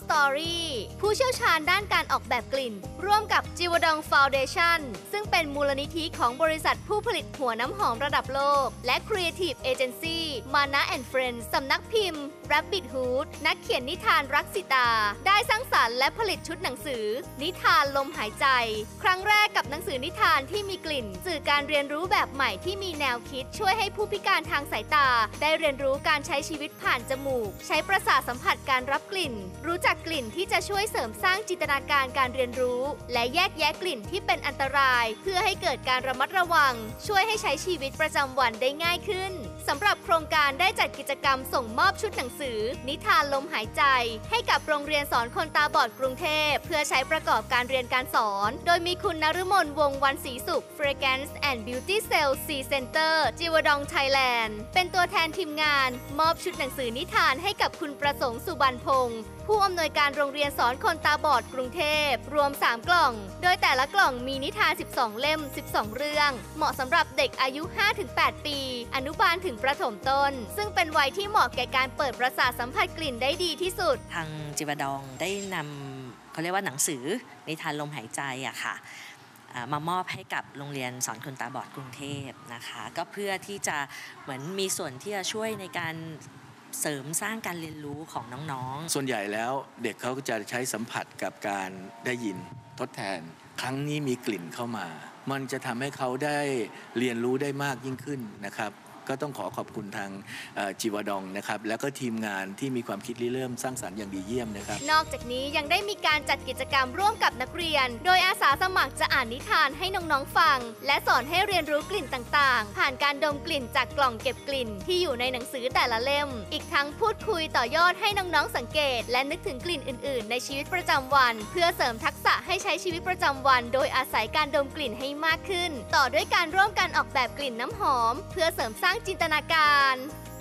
Story ผู้เชี่ยวชาญด้านการออกแบบกลิ่นร่วมกับจิวดอง Foundation ซึ่งเป็นมูลนิธิของบริษัทผู้ผลิตหัวน้ำหอมระดับโลกและ Creative Agency Mana & Friends สำนักพิมพ์ Rabbit Hood นักเขียนนิทานรักสิตาได้สร้างสรรค์และผลิตชุดหนังสือนิทานลมหายใจครั้งแรกกับหนังสือนิทานที่มีกลิ่นสื่อการเรียนรู้แบบใหม่ที่มีแนวคิดช่วยให้ผู้พิการทางสายตาได้เรียนรู้การใช้ชีวิตผ่านจมูกใช้ประสาทสัมผัสการรับกลิ่นรู้จักกลิ่นที่จะช่วยเสริมสร้างจินตนาการการเรียนรู้และแยกแยะกลิ่นที่เป็นอันตรายเพื่อให้เกิดการระมัดระวังช่วยให้ใช้ชีวิตประจำวันได้ง่ายขึ้นสำหรับโครงการได้จัดกิจกรรมส่งมอบชุดหนังสือนิทานลมหายใจให้กับโรงเรียนสอนคนตาบอดกรุงเทพเพื่อใช้ประกอบการเรียนการสอนโดยมีคุณนฤมลวงศ์วรรณศรีสุข Fragrance and Beauty Sales C Center จิวดองไทยแลนด์เป็นตัวแทนทีมงานมอบชุดหนังสือนิทานให้กับคุณประสงค์สุบรรณพงศ์ผู้อำนวยการโรงเรียนสอนคนตาบอดกรุงเทพรวม3กล่องโดยแต่ละกล่องมีนิทาน12เล่ม12เรื่องเหมาะสำหรับเด็กอายุ 5-8 ปีอนุบาลถึงประถมต้นซึ่งเป็นวัยที่เหมาะแก่การเปิดประสาทสัมผัสกลิ่นได้ดีที่สุดทางจิวดองได้นำเขาเรียกว่าหนังสือนิทานลมหายใจอะค่ะมามอบให้กับโรงเรียนสอนคนตาบอดกรุงเทพนะคะก็เพื่อที่จะเหมือนมีส่วนที่จะช่วยในการเสริมสร้างการเรียนรู้ของน้องๆส่วนใหญ่แล้วเด็กเขาก็จะใช้สัมผัสกับการได้ยินทดแทนครั้งนี้มีกลิ่นเข้ามามันจะทำให้เขาได้เรียนรู้ได้มากยิ่งขึ้นนะครับก็ต้องขอบคุณทางจิวดองนะครับแล้วก็ทีมงานที่มีความคิดริเริ่มสร้างสรรค์อย่างดีเยี่ยมนะครับนอกจากนี้ยังได้มีการจัดกิจกรรมร่วมกับนักเรียนโดยอาสาสมัครจะอ่านนิทานให้น้องๆฟังและสอนให้เรียนรู้กลิ่นต่างๆผ่านการดมกลิ่นจากกล่องเก็บกลิ่นที่อยู่ในหนังสือแต่ละเล่มอีกทั้งพูดคุยต่อยอดให้น้องๆสังเกตและนึกถึงกลิ่นอื่นๆในชีวิตประจำวันเพื่อเสริมทักษะให้ใช้ชีวิตประจำวันโดยอาศัยการดมกลิ่นให้มากขึ้นต่อด้วยการร่วมกันออกแบบกลิ่นน้ำหอมเพื่อเสริมสร้างจินตนาการ